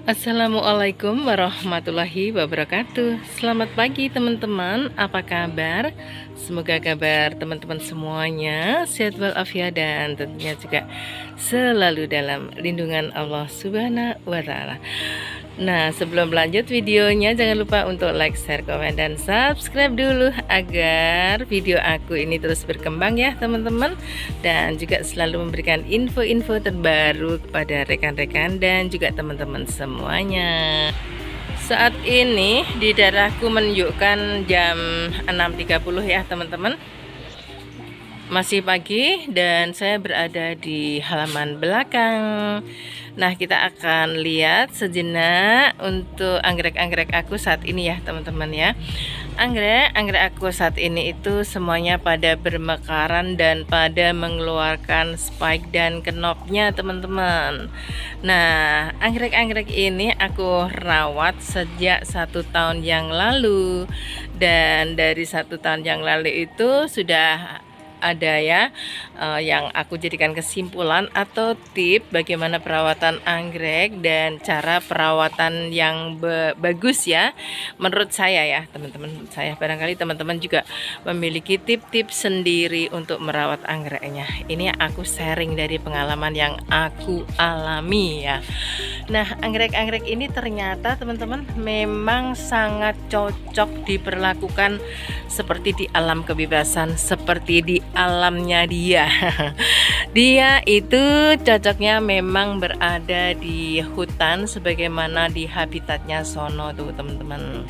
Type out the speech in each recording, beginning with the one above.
Assalamualaikum warahmatullahi wabarakatuh. Selamat pagi teman-teman, apa kabar? Semoga kabar teman-teman semuanya sehat walafiat dan tentunya juga selalu dalam lindungan Allah Subhanahu wa Ta'ala. Nah, sebelum lanjut videonya, jangan lupa untuk like, share, komen, dan subscribe dulu agar video aku ini terus berkembang ya teman-teman, dan juga selalu memberikan info-info terbaru kepada rekan-rekan dan juga teman-teman semuanya. Saat ini di daerahku menunjukkan jam 6.30 ya teman-teman. Masih pagi dan saya berada di halaman belakang. Nah, kita akan lihat sejenak untuk anggrek-anggrek aku saat ini ya teman-teman ya. Anggrek aku saat ini itu semuanya pada bermekaran dan pada mengeluarkan spike dan knopnya teman-teman. Nah, anggrek-anggrek ini aku rawat sejak 1 tahun yang lalu, dan dari 1 tahun yang lalu itu sudah ada ya yang aku jadikan kesimpulan atau tip bagaimana perawatan anggrek dan cara perawatan yang bagus ya menurut saya ya teman-teman. Saya barangkali teman-teman juga memiliki tip-tips sendiri untuk merawat anggreknya. Ini aku sharing dari pengalaman yang aku alami ya. Nah, anggrek-anggrek ini ternyata teman-teman memang sangat cocok diperlakukan seperti di alam kebebasan, seperti di alamnya dia. Dia itu cocoknya memang berada di hutan sebagaimana di habitatnya sono tuh teman-teman.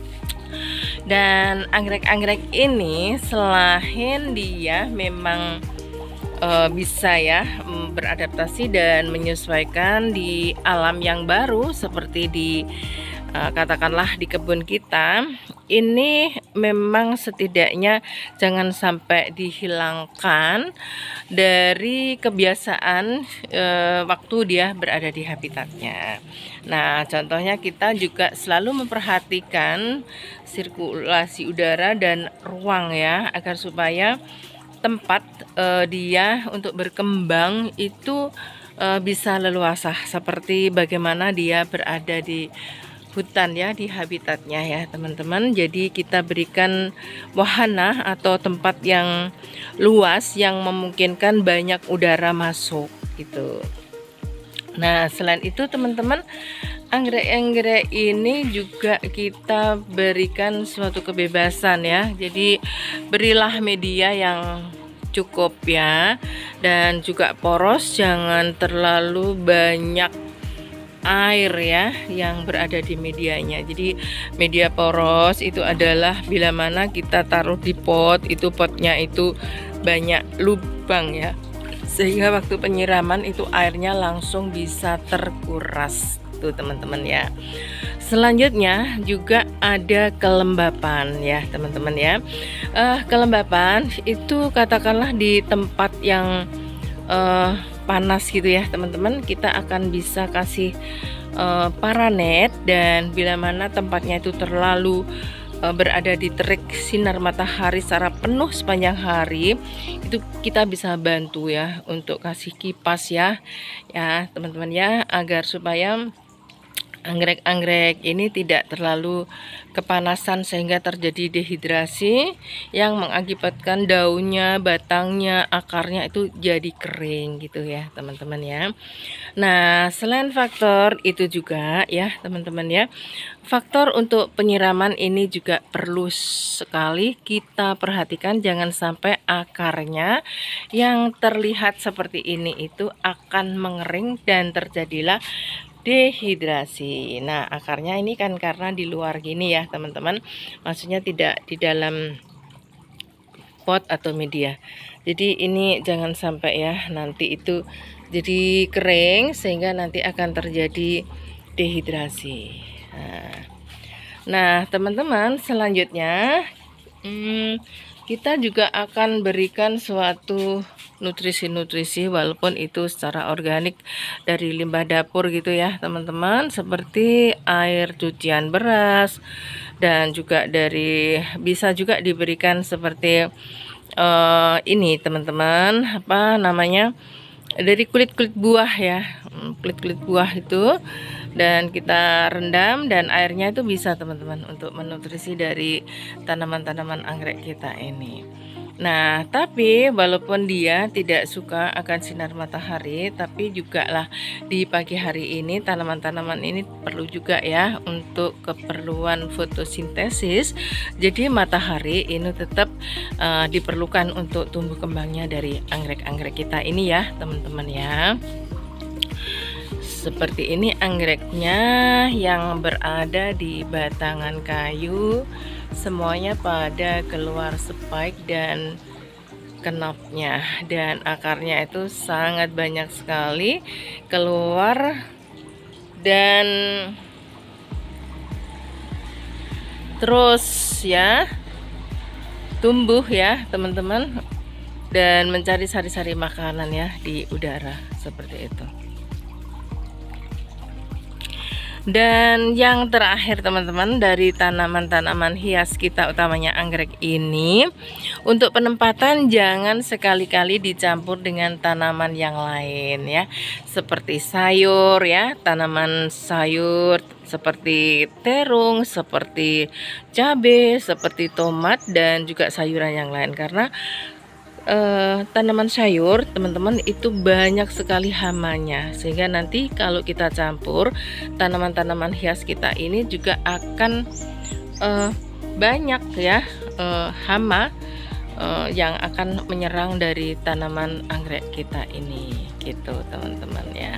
Dan anggrek-anggrek ini selain dia memang bisa ya beradaptasi dan menyesuaikan di alam yang baru seperti di katakanlah di kebun kita, ini memang setidaknya jangan sampai dihilangkan dari kebiasaan waktu dia berada di habitatnya. Nah, contohnya kita juga selalu memperhatikan sirkulasi udara dan ruang ya, agar supaya tempat dia untuk berkembang itu bisa leluasa seperti bagaimana dia berada di hutan ya, di habitatnya ya teman-teman. Jadi kita berikan wahana atau tempat yang luas yang memungkinkan banyak udara masuk gitu. Nah, selain itu teman-teman, anggrek-anggrek ini juga kita berikan suatu kebebasan ya. Jadi berilah media yang cukup ya, dan juga poros, jangan terlalu banyak air ya yang berada di medianya. Jadi media poros itu adalah bila mana kita taruh di pot, itu potnya itu banyak lubang ya, sehingga waktu penyiraman itu airnya langsung bisa terkuras tuh teman-teman ya. Selanjutnya juga ada kelembapan ya teman-teman ya. Kelembapan itu katakanlah di tempat yang panas gitu ya teman-teman, kita akan bisa kasih paranet, dan bila mana tempatnya itu terlalu berada di terik sinar matahari secara penuh sepanjang hari, itu kita bisa bantu ya untuk kasih kipas ya teman-teman ya, agar supaya anggrek-anggrek ini tidak terlalu kepanasan sehingga terjadi dehidrasi yang mengakibatkan daunnya, batangnya, akarnya itu jadi kering gitu ya teman-teman ya. Nah, selain faktor itu juga ya teman-teman ya, faktor untuk penyiraman ini juga perlu sekali kita perhatikan, jangan sampai akarnya yang terlihat seperti ini itu akan mengering dan terjadilah dehidrasi. Nah, akarnya ini kan karena di luar gini ya teman-teman, maksudnya tidak di dalam pot atau media. Jadi ini jangan sampai ya nanti itu jadi kering sehingga nanti akan terjadi dehidrasi. Nah teman-teman, selanjutnya kita juga akan berikan suatu nutrisi-nutrisi walaupun itu secara organik dari limbah dapur gitu ya teman-teman, seperti air cucian beras, dan juga bisa juga diberikan seperti ini teman-teman, apa namanya, dari kulit-kulit buah ya. Kulit-kulit buah itu dan kita rendam, dan airnya itu bisa teman-teman untuk menutrisi dari tanaman-tanaman anggrek kita ini. Nah, tapi walaupun dia tidak suka akan sinar matahari, tapi juga lah di pagi hari ini tanaman-tanaman ini perlu juga ya untuk keperluan fotosintesis. Jadi matahari ini tetap diperlukan untuk tumbuh kembangnya dari anggrek-anggrek kita ini ya teman-teman ya. Seperti ini anggreknya yang berada di batangan kayu, semuanya pada keluar spike dan knopnya, dan akarnya itu sangat banyak sekali keluar dan terus ya tumbuh ya teman-teman, dan mencari sari-sari makanan ya di udara seperti itu. Dan yang terakhir teman-teman, dari tanaman-tanaman hias kita utamanya anggrek ini, untuk penempatan jangan sekali-kali dicampur dengan tanaman yang lain ya, seperti sayur ya, tanaman sayur seperti terung, seperti cabai, seperti tomat, dan juga sayuran yang lain. Karena tanaman sayur teman-teman itu banyak sekali hamanya, sehingga nanti kalau kita campur tanaman-tanaman hias kita ini juga akan banyak ya hama yang akan menyerang dari tanaman anggrek kita ini gitu teman-teman ya.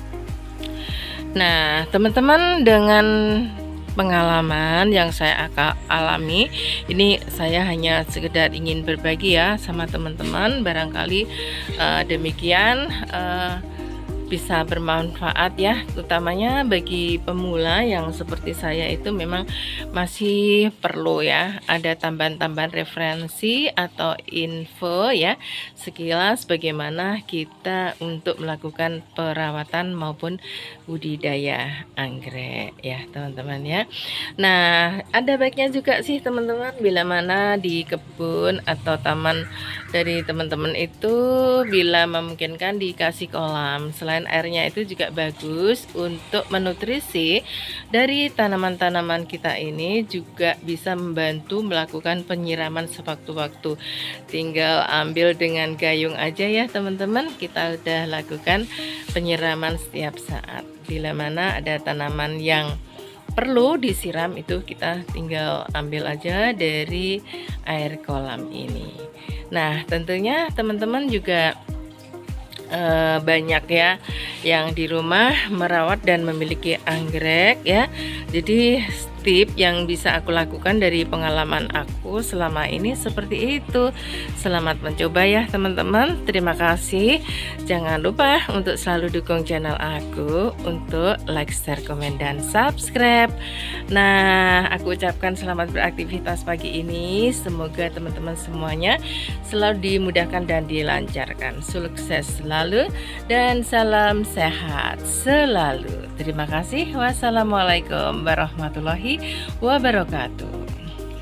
Nah teman-teman, dengan pengalaman yang saya alami ini, saya hanya sekedar ingin berbagi ya sama teman-teman, barangkali demikian bisa bermanfaat ya, utamanya bagi pemula yang seperti saya itu memang masih perlu ya ada tambahan-tambahan referensi atau info ya sekilas bagaimana kita untuk melakukan perawatan maupun budidaya anggrek ya teman-teman ya. Nah, ada baiknya juga sih teman-teman, bila mana di kebun atau taman dari teman-teman itu bila memungkinkan dikasih kolam. Selain airnya itu juga bagus untuk menutrisi dari tanaman-tanaman kita ini, juga bisa membantu melakukan penyiraman sewaktu-waktu. Tinggal ambil dengan gayung aja ya teman-teman, kita udah lakukan penyiraman setiap saat. Bila mana ada tanaman yang perlu disiram, itu kita tinggal ambil aja dari air kolam ini. Nah tentunya teman-teman juga banyak ya yang di rumah merawat dan memiliki anggrek ya. Jadi tip yang bisa aku lakukan dari pengalaman aku selama ini seperti itu. Selamat mencoba ya teman-teman. Terima kasih. Jangan lupa untuk selalu dukung channel aku untuk like, share, komen, dan subscribe. Nah, aku ucapkan selamat beraktivitas pagi ini. Semoga teman-teman semuanya selalu dimudahkan dan dilancarkan. Sukses selalu dan salam sehat selalu. Terima kasih. Wassalamualaikum warahmatullahi wabarakatuh.